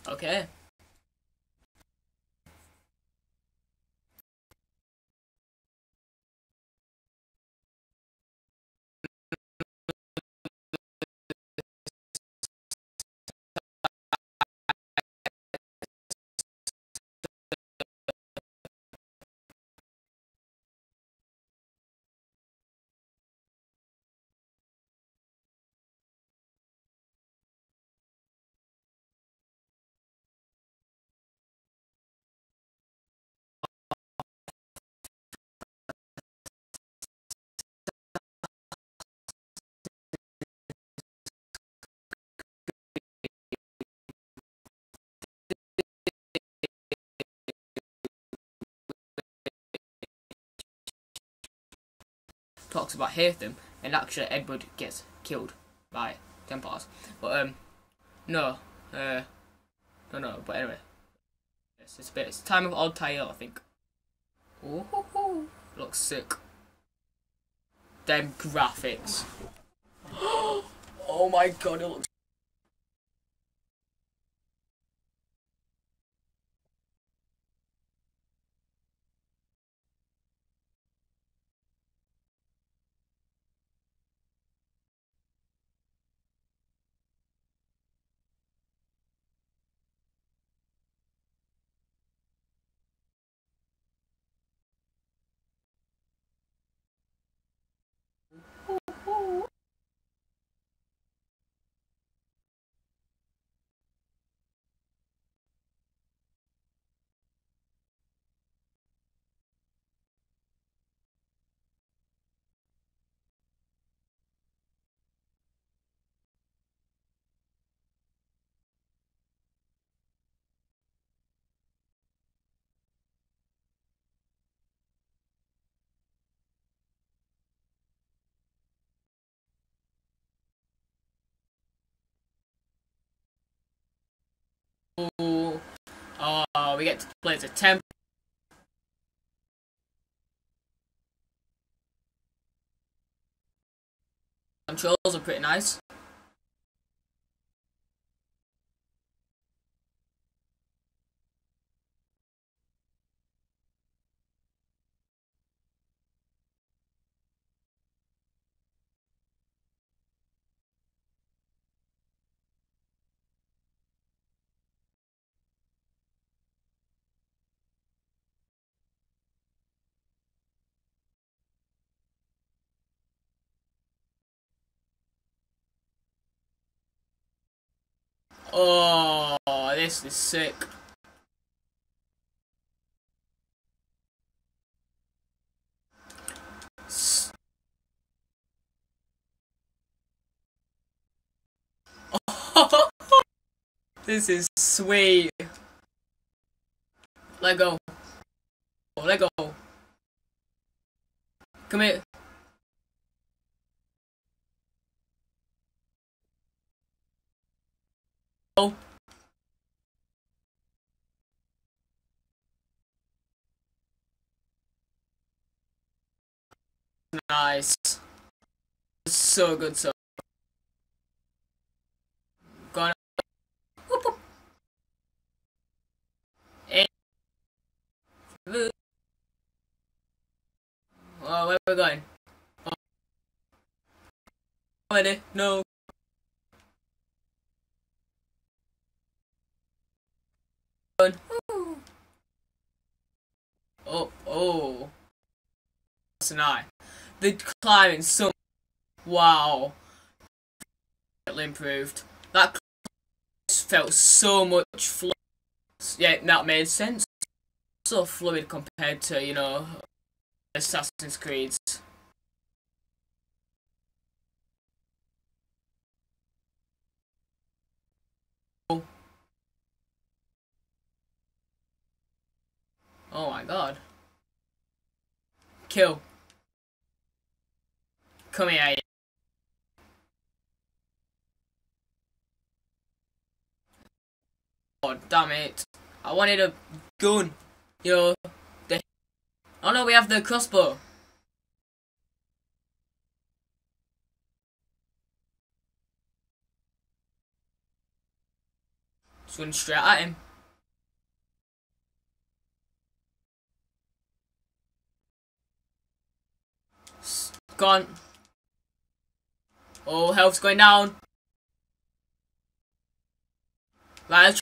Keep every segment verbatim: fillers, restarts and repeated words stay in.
Okay. Talks about Hatham, and actually Edward gets killed by Templars. But um, no, uh, don't know. But anyway, it's, it's a bit. It's Time of Altair, I think. Ooh, looks sick. Them graphics. Oh my god, it looks. Ooh. Oh, we get to play as a temp. Controls are pretty nice. Oh, this is sick. This is sweet. Let go. Let go. Come here. Oh. Nice. So good, so. Gone. Whoop, whoop. And oh, where are we going? Oh, already? No. Oh, oh. That's an eye. The climbing so. Wow. Improved. That felt so much fluid. Yeah, that made sense. So fluid compared to, you know, Assassin's Creed's. Oh my god. Kill. Come here. Oh, damn it. I wanted a gun. You know, the... Oh no, we have the crossbow. Just went straight at him. Gone. Oh, health's going down. Right, let's try.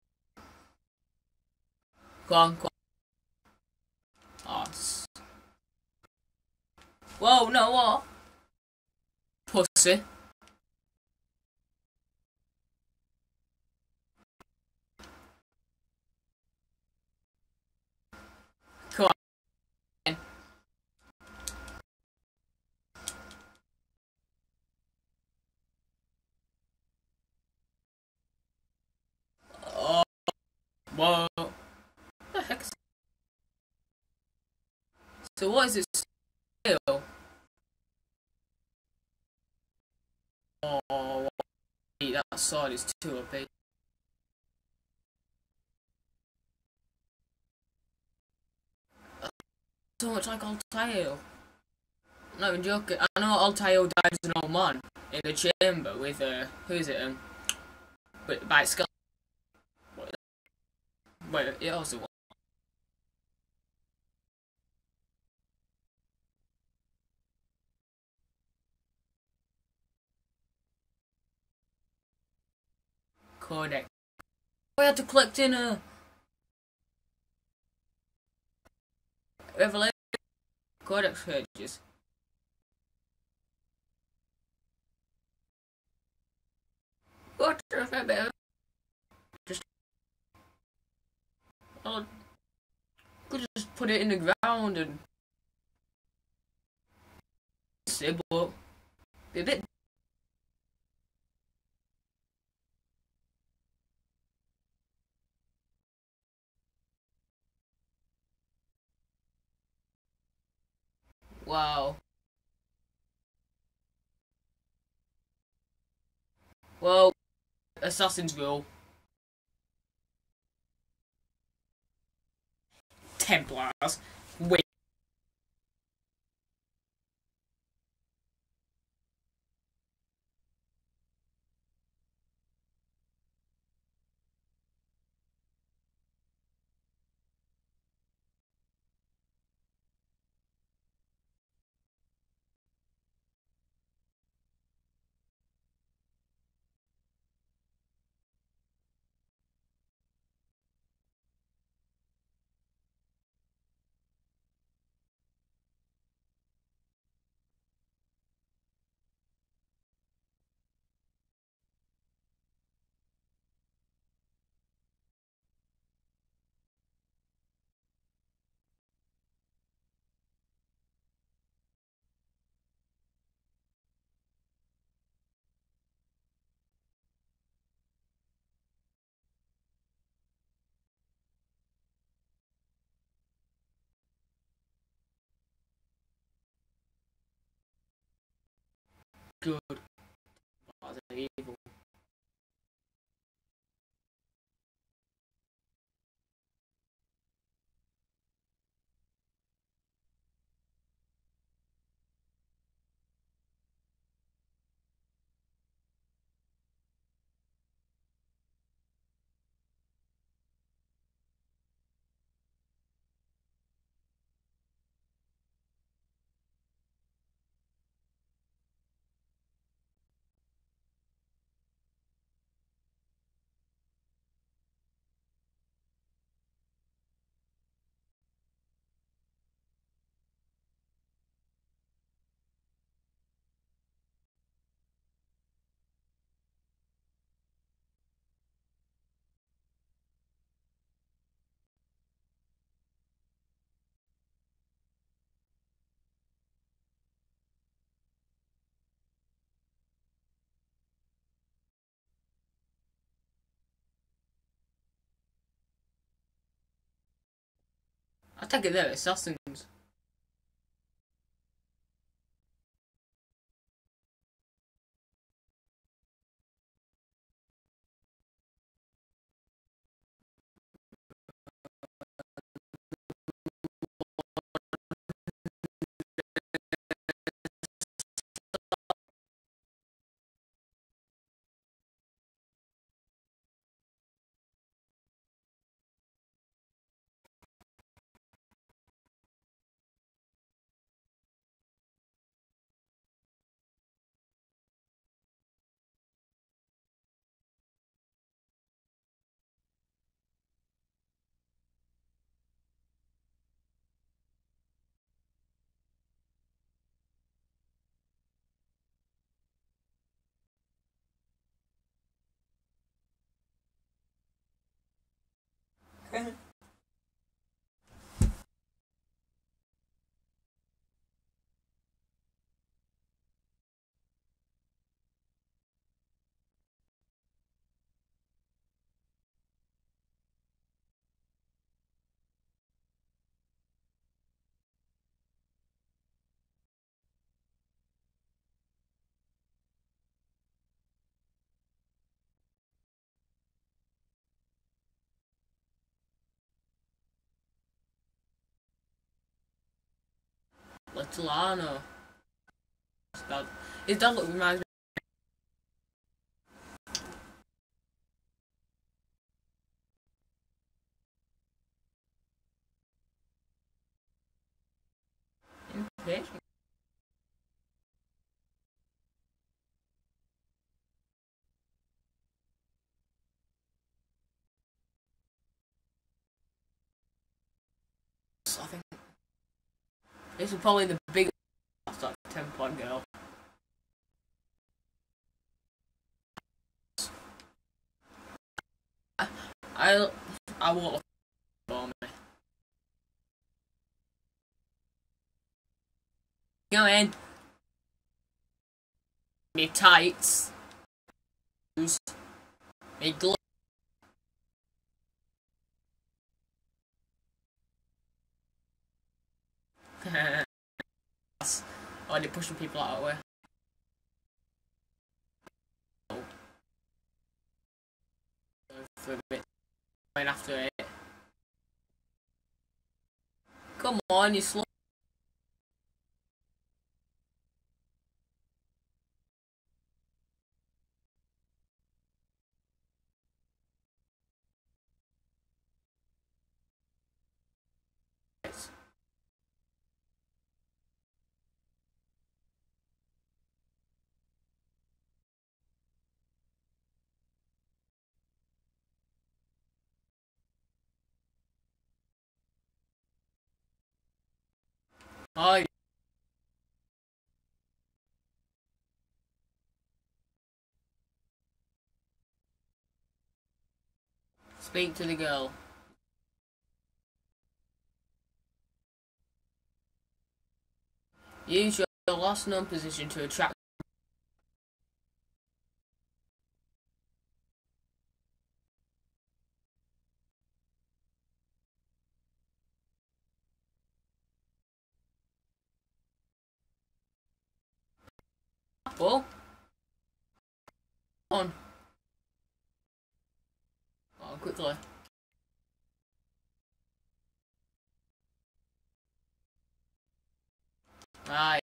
Go on, go on. Oh, whoa, no, what? Pussy. Come on. Oh, whoa. What the heck is... So what is this skill? Oh, that sword is too O P. So much like Altair. I'm not even joking. I know Altair died as an old man in the chamber with, uh, who is it, um, with, by skull. Wait, it also was. Codex. We had to collect in a Revelation Codex pages. What the fuck, man? Just, I could just put it in the ground and say, but be a bit. Wow. Well, Assassin's Rule. Templars. Wait. Good. Oh, they're evil. I take it they're assassins. Little Arno. His dad, his dad look reminds me. Impatient. I think this is probably the biggest ten pod girl. I I, I won't look for me. Go in. Me tights. Me gloves. Oh, they're pushing people out of the way. For a bit. Going after it. Come on, you slow. Oh, speak to the girl. Use your last known position to attract. Oh, on. Oh, quickly. Right.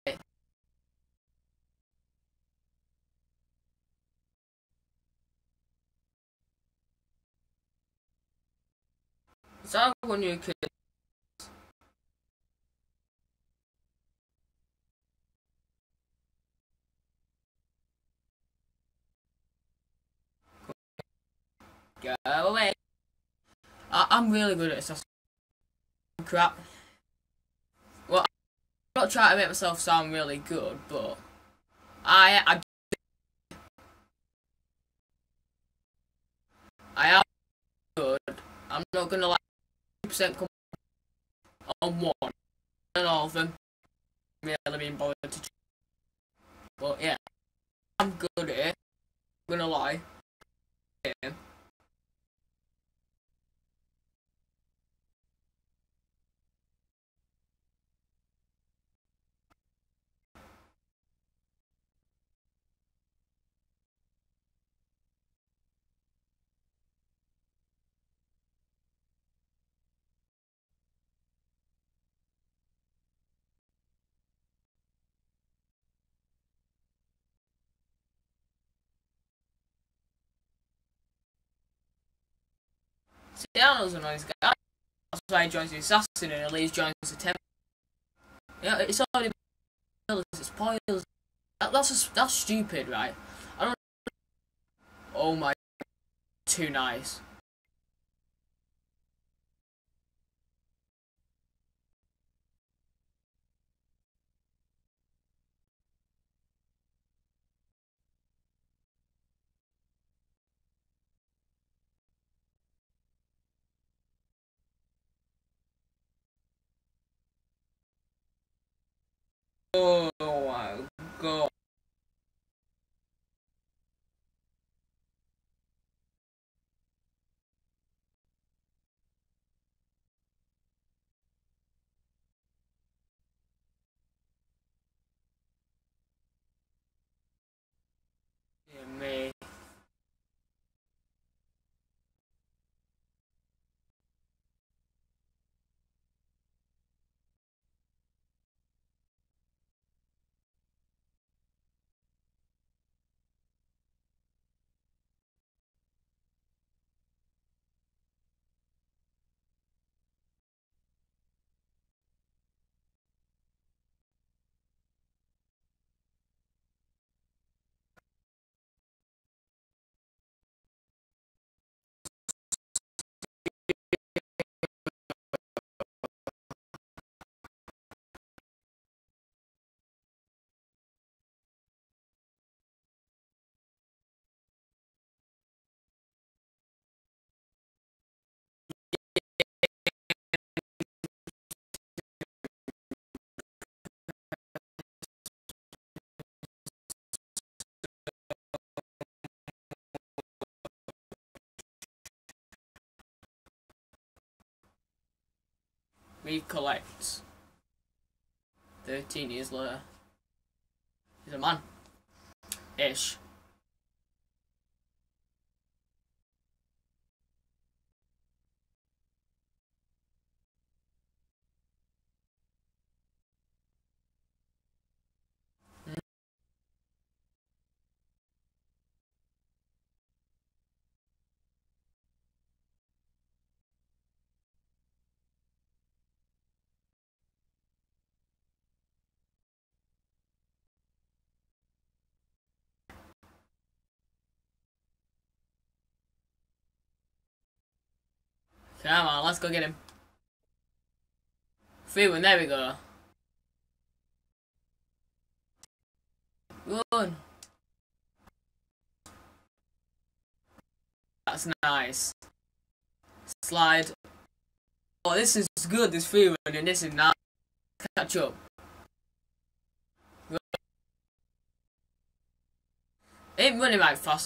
Is that when you could? Go away. I I'm really good at assessing crap. Well, I'm not trying to make myself sound really good, but I I I am good. I'm not gonna like percent come on one and all of them really being bothered to. But yeah, I'm good at it. I'm gonna lie. Yeah. Seattle's a nice guy. That's why he joins the assassin and Elise joins the temp. Yeah, it's already been it's spoilers. That, that's just, that's stupid, right? I don't. Oh my, too nice. Oh my god. Yeah, me. Recollect. Thirteen years later. He's a man. Ish. Come on, let's go get him. Free one, there we go. Run. That's nice. Slide. Oh, this is good, this free one, and this is not. Catch up. Ain't running right fast.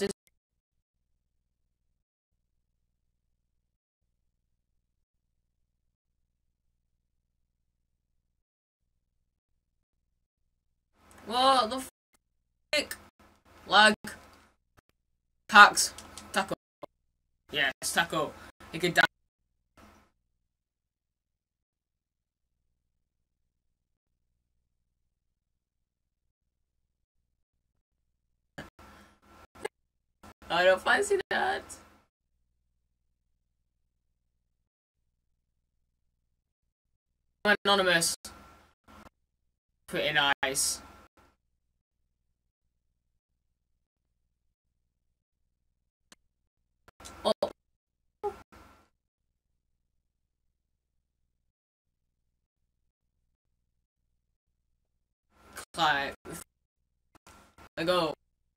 What the frick? Lag. Hacks. Tackle. Yes, tackle. He can die. I don't fancy that. Anonymous. Pretty nice. Oh. Clive. I go.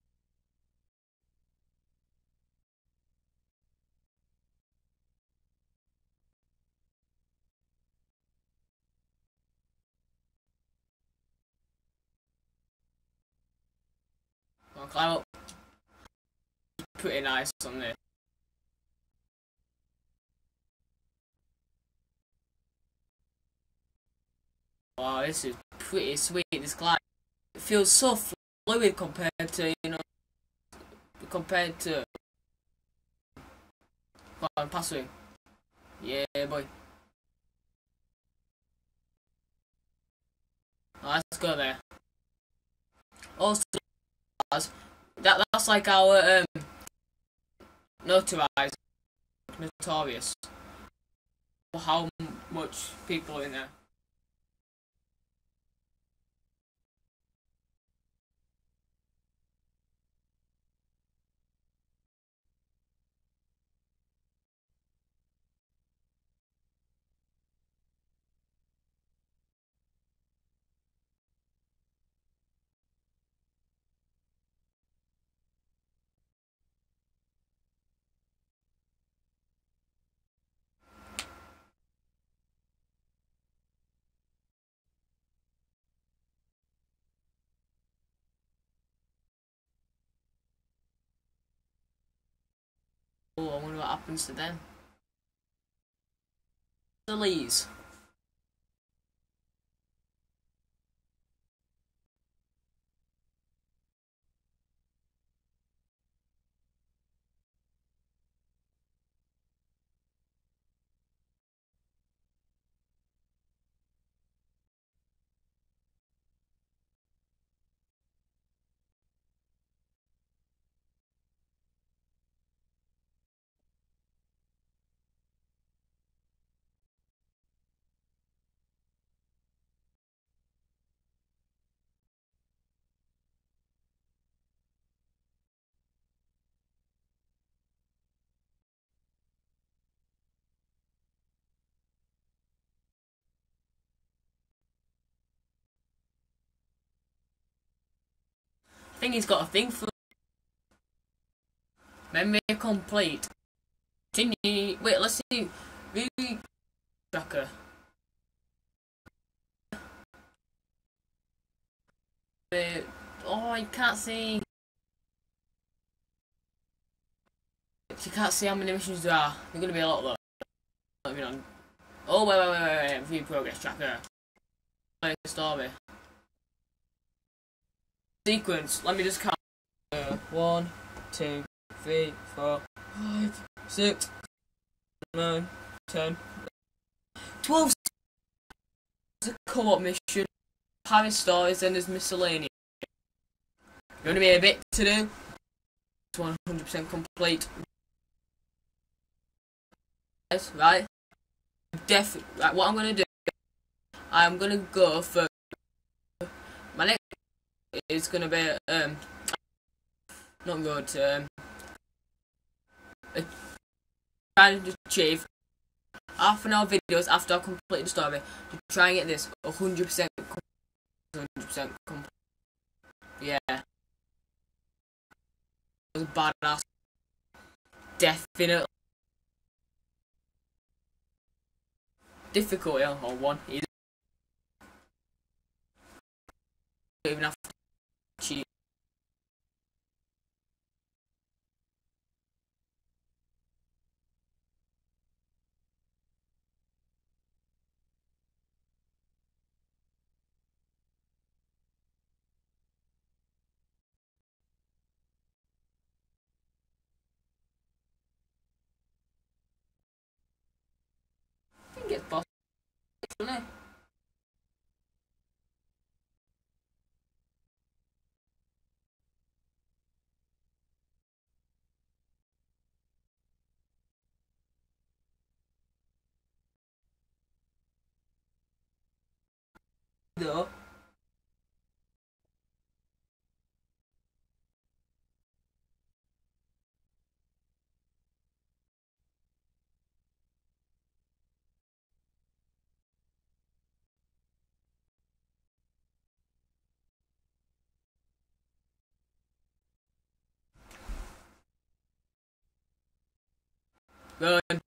I'll climb up. Pretty nice on this. Wow, this is pretty sweet. This climb. It feels so fluid compared to, you know, compared to. Come on, pass me. Yeah, boy. Oh, let's go there. Also, that that's like our um notarized notorious. How much people in there? I wonder what happens to them. The Lees. I think he's got a thing for memory complete. Continue. Wait, let's see. View tracker. Wait. Oh, I can't see. You can't see how many missions there are. There's gonna be a lot though. Oh, wait, wait, wait, wait, wait. View progress tracker. Play the story. Sequence. Let me just count. Uh, one, two, three, four, five, six, nine, ten, twelve. It's a co-op mission. Having stories, then there's miscellaneous. Going to be a bit to do. It's one hundred percent complete. Yes, right. Definitely. Right, what I'm going to do, I'm going to go for my next. It's going to be um not good. Um, trying to achieve half an hour videos after I've completed the story to try and get this one hundred percent one hundred percent complete. Yeah. It was a badass. Definitely. Difficult, yeah, or one. Either. Even have to cheat. I think it's possible, isn't it? Though. Good.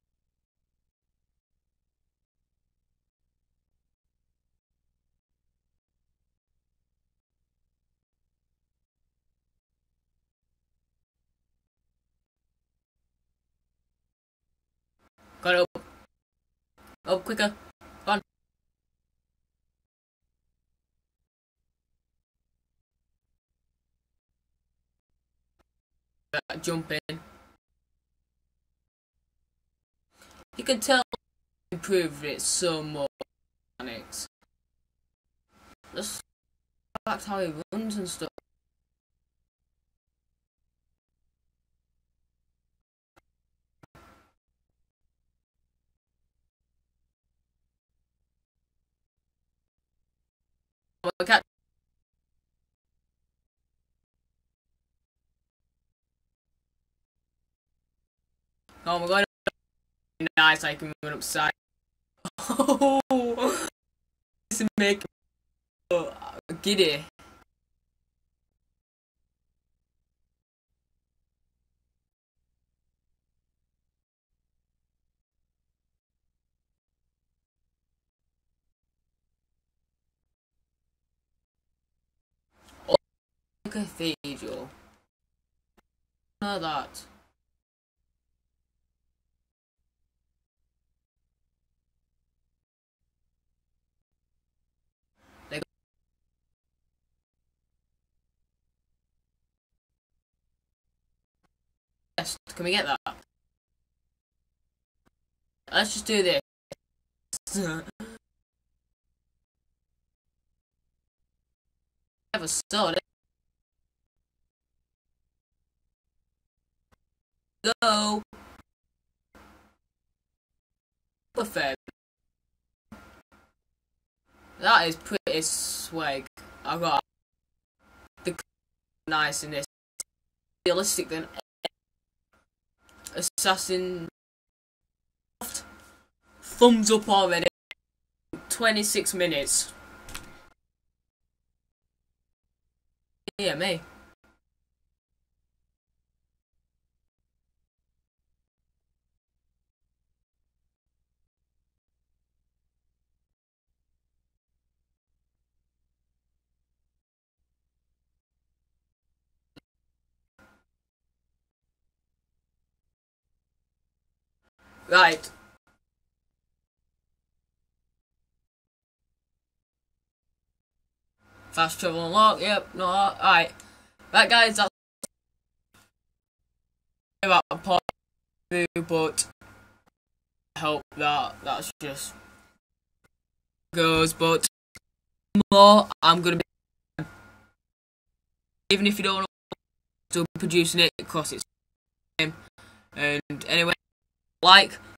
Got it up. Up quicker. Go on. Uh, jump in. You can tell improved it so much. Mechanics. Just fact how he runs and stuff. Oh, cat. Oh my god. Nice, I can run upside. Oh, this is making me uh, giddy. Oh, cathedral. Know that. Can we get that? Let's just do this. Never saw it. Go. Perfect. That is pretty swag. I got the nice in this. Realistic than Assassin. Thumbs up already. twenty-six minutes. Yeah, me. Right. Fast travel unlock, yep, no, alright. Right guys, that's about a part two, but I hope that that's just goes, but more I'm gonna be, even if you don't know, still producing it, because it's and anyway, like,